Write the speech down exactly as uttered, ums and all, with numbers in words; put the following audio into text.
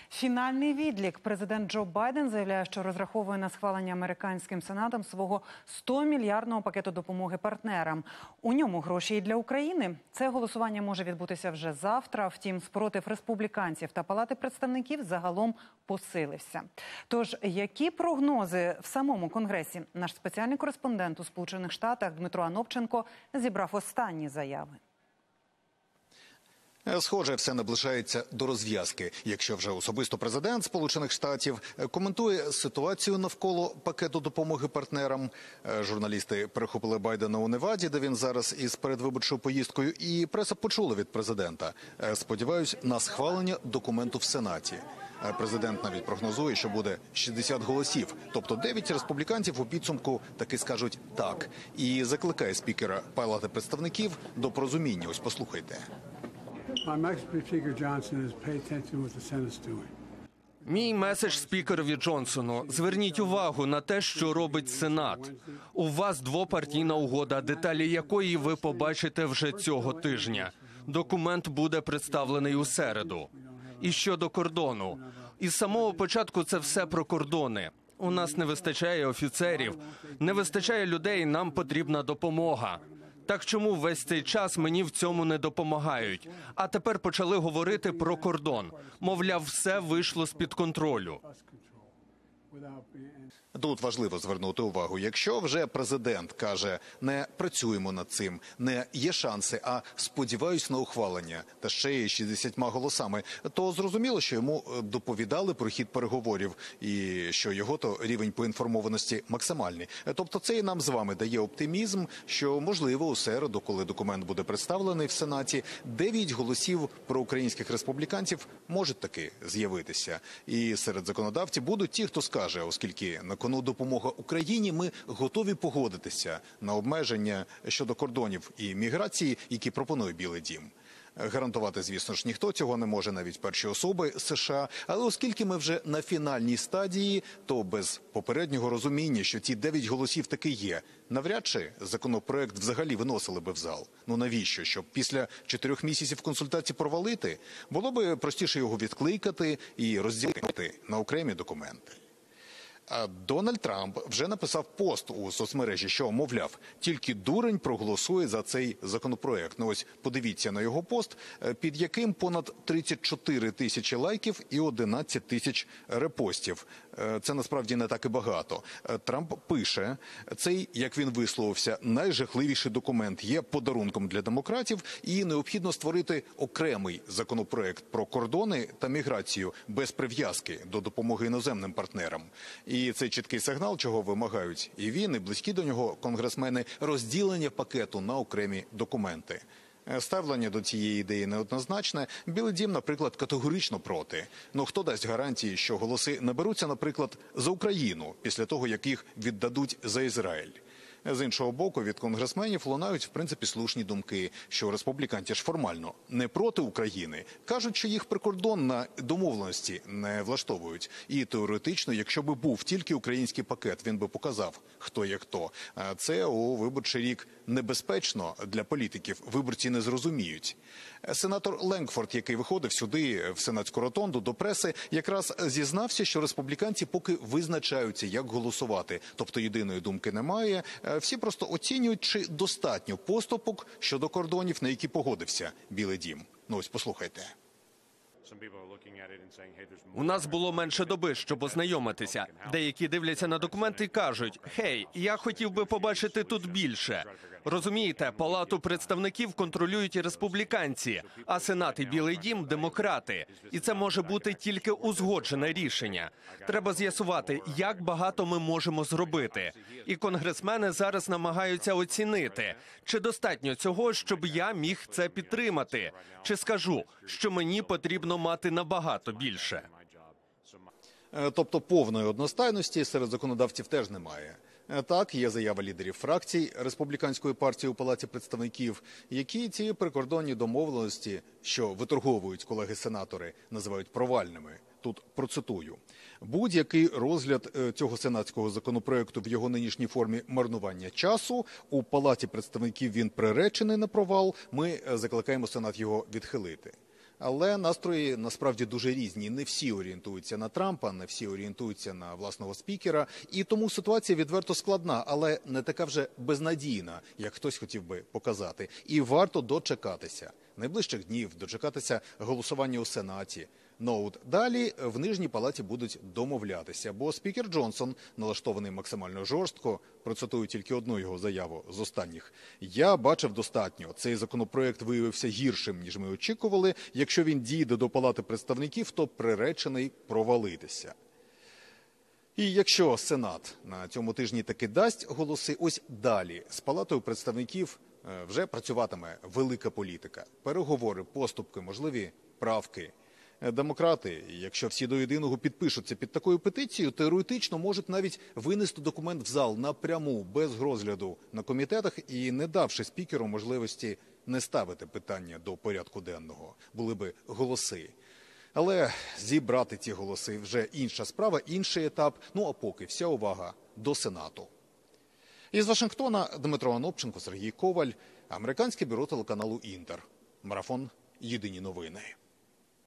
Фінальний відлік. Президент Джо Байден заявляє, що розраховує на схвалення американським сенатом свого сто-мільярдного пакету допомоги партнерам. У ньому гроші і для України. Це голосування може відбутися вже завтра. Втім, спротив республіканців та Палати представників загалом посилився. Тож, які прогнози в самому Конгресі? Наш спеціальний кореспондент у Сполучених Штатах Дмитро Анопченко зібрав останні заяви. Схоже, все наближається до розв'язки. Якщо вже особисто президент Сполучених Штатів коментує ситуацію навколо пакету допомоги партнерам. Журналісти перехопили Байдена у Неваді, де він зараз із передвиборчою поїздкою, і преса почула від президента. Сподіваюсь на схвалення документу в Сенаті. Президент навіть прогнозує, що буде шістдесят голосів, тобто дев'ять республіканців у підсумку таки скажуть «так». І закликає спікера Палати представників до порозуміння. Ось послухайте. Мій меседж спікерові Джонсону. Зверніть увагу на те, що робить Сенат. У вас двопартійна угода, деталі якої ви побачите вже цього тижня. Документ буде представлений у середу. І щодо кордону. Із самого початку це все про кордони. У нас не вистачає офіцерів, не вистачає людей, нам потрібна допомога. Так чому весь цей час мені в цьому не допомагають? А тепер почали говорити про кордон. Мовляв, все вийшло з-під контролю. Тут важливо звернути увагу, якщо вже президент каже «не працюємо над цим», «не є шанси», а «сподіваюсь на ухвалення», та ще й шістдесятьма голосами, то зрозуміло, що йому доповідали про хід переговорів і що його-то рівень поінформованості максимальний. Тобто це і нам з вами дає оптимізм, що можливо у середу, коли документ буде представлений в Сенаті, дев'ять голосів проукраїнських республіканців можуть таки з'явитися. І серед законодавців будуть ті, хто скаже, оскільки на кону допомога Україні, ми готові погодитися на обмеження щодо кордонів і міграції, які пропонує Білий дім. Гарантувати, звісно ж, ніхто цього не може, навіть перші особи США. Але оскільки ми вже на фінальній стадії, то без попереднього розуміння, що ті дев'ять голосів таки є, навряд чи законопроект взагалі виносили би в зал. Ну навіщо? Щоб після чотирьох місяців консультацій провалити? Було би простіше його відкликати і розділити на окремі документи. А Дональд Трамп вже написав пост у соцмережі, що, мовляв, тільки дурень проголосує за цей законопроект. Ну ось подивіться на його пост, під яким понад тридцять чотири тисячі лайків і одинадцять тисяч репостів. Це насправді не так і багато. Трамп пише, цей, як він висловився, найжахливіший документ є подарунком для демократів і необхідно створити окремий законопроект про кордони та міграцію без прив'язки до допомоги іноземним партнерам. І цей чіткий сигнал, чого вимагають і він, і близькі до нього конгресмени, розділення пакету на окремі документи. Ставлення до цієї ідеї неоднозначне. Білий дім, наприклад, категорично проти. Ну хто дасть гарантії, що голоси наберуться, наприклад, за Україну, після того, як їх віддадуть за Ізраїль? З іншого боку, від конгресменів лунають, в принципі, слушні думки, що республіканці ж формально не проти України. Кажуть, що їх прикордонні домовленості не влаштовують. І теоретично, якщо би був тільки український пакет, він би показав, хто є хто. А це у виборчий рік небезпечно для політиків. Виборці не зрозуміють. Сенатор Ленгфорд, який виходив сюди, в сенатську ротонду, до преси, якраз зізнався, що республіканці поки визначаються, як голосувати. Тобто єдиної думки немає. Всі просто оцінюють, чи достатньо поступок щодо кордонів, на які погодився Білий дім. Ну ось послухайте. У нас було менше доби, щоб ознайомитися. Деякі дивляться на документи і кажуть, «Хей, я хотів би побачити тут більше». Розумієте, Палату представників контролюють і республіканці, а Сенат і Білий дім – демократи. І це може бути тільки узгоджене рішення. Треба з'ясувати, як багато ми можемо зробити. І конгресмени зараз намагаються оцінити, чи достатньо цього, щоб я міг це підтримати. Чи скажу, що мені потрібно мати набагато більше. Тобто повної одностайності серед законодавців теж немає. Так, є заява лідерів фракцій Республіканської партії у Палаті представників, які ці прикордонні домовленості, що виторговують колеги-сенатори, називають провальними. Тут процитую. Будь-який розгляд цього сенатського законопроекту в його нинішній формі марнування часу. У Палаті представників він приречений на провал. Ми закликаємо Сенат його відхилити. Але настрої насправді дуже різні. Не всі орієнтуються на Трампа, не всі орієнтуються на власного спікера. І тому ситуація відверто складна, але не така вже безнадійна, як хтось хотів би показати. І варто дочекатися. Найближчих днів дочекатися голосування у Сенаті. Ноут. Далі в Нижній палаті будуть домовлятися, бо спікер Джонсон налаштований максимально жорстко. Процитую тільки одну його заяву з останніх. «Я бачив достатньо. Цей законопроект виявився гіршим, ніж ми очікували. Якщо він дійде до Палати представників, то приречений провалитися». І якщо Сенат на цьому тижні таки дасть голоси, ось далі з Палатою представників вже працюватиме велика політика. Переговори, поступки, можливі правки. Демократи, якщо всі до єдиного підпишуться під такою петицією, теоретично можуть навіть винести документ в зал напряму, без розгляду на комітетах і не давши спікеру можливості не ставити питання до порядку денного. Були би голоси. Але зібрати ці голоси вже інша справа, інший етап. Ну а поки вся увага до Сенату. Із Вашингтона Дмитро Анопченко, Сергій Коваль, американське бюро телеканалу «Інтер». Марафон «Єдині новини».